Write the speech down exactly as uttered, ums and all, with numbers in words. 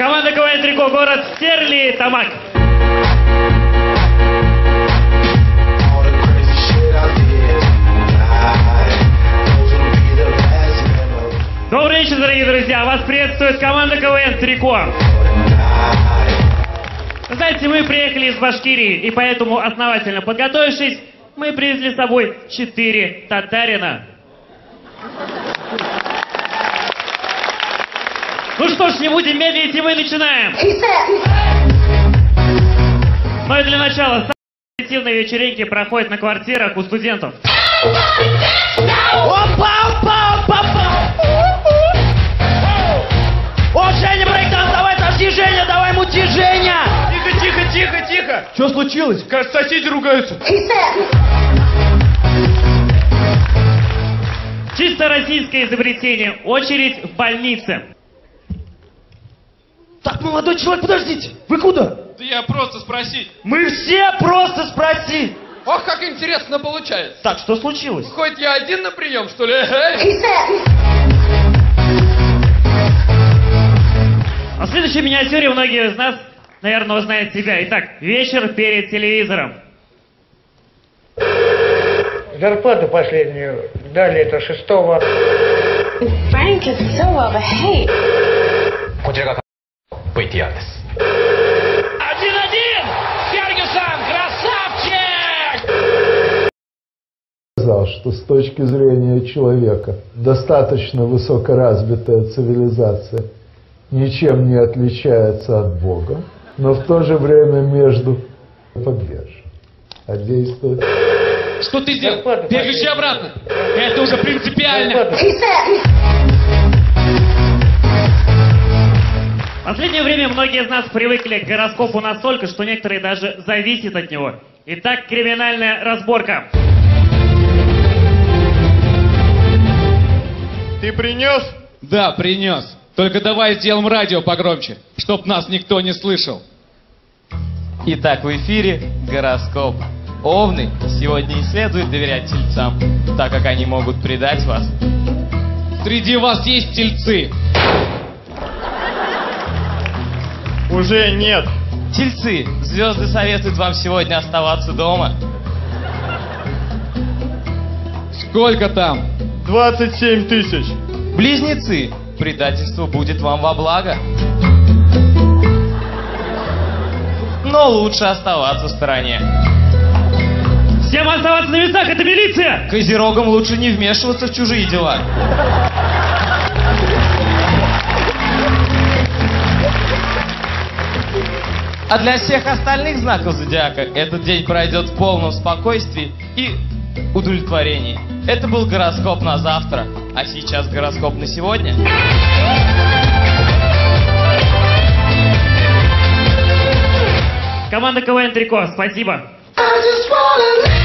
Команда КВН Трико, город Стерлитамак. Добрый вечер, дорогие друзья! Вас приветствует команда КВН Трико. Вы знаете, мы приехали из Башкирии, и поэтому, основательно подготовившись, мы привезли с собой четыре татарина. Ну что ж, не будем медлить, и мы начинаем. Ну и для начала, самые активные вечеринки проходят на квартирах у студентов. О, Женя, брейкданс, давай, тащи, Женя, давай, мути, Женя! Тихо, тихо, тихо, тихо! Что случилось? Кажется, соседи ругаются. Чисто российское изобретение. Очередь в больнице. Так, молодой человек, подождите, вы куда? Да я просто спросить. Мы все просто спросить. Ох, как интересно получается. Так, что случилось? Хоть я один на прием, что ли? А в следующей миниатюре многие из нас, наверное, узнают себя. Итак, вечер перед телевизором. Зарплату последнюю дали это шестого. Frank is so overhate. Один-один! Фергюсон, красавчик! Сказал, что с точки зрения человека достаточно высокоразвитая цивилизация ничем не отличается от Бога, но в то же время между подвержен. А действует... Что ты сделал? Переключи обратно. Это уже принципиально. В последнее время многие из нас привыкли к гороскопу настолько, что некоторые даже зависят от него. Итак, криминальная разборка. Ты принес? Да, принес. Только давай сделаем радио погромче, чтоб нас никто не слышал. Итак, в эфире гороскоп. Овны, сегодня не следует доверять тельцам, так как они могут предать вас. Среди вас есть тельцы? Уже нет. Тельцы, звезды советуют вам сегодня оставаться дома. Сколько там? двадцать семь тысяч. Близнецы, предательство будет вам во благо. Но лучше оставаться в стороне. Всем оставаться на местах, это милиция! Козерогам лучше не вмешиваться в чужие дела. А для всех остальных знаков зодиака этот день пройдет в полном спокойствии и удовлетворении. Это был гороскоп на завтра, а сейчас гороскоп на сегодня. Команда КВН Трико, спасибо. I just wanna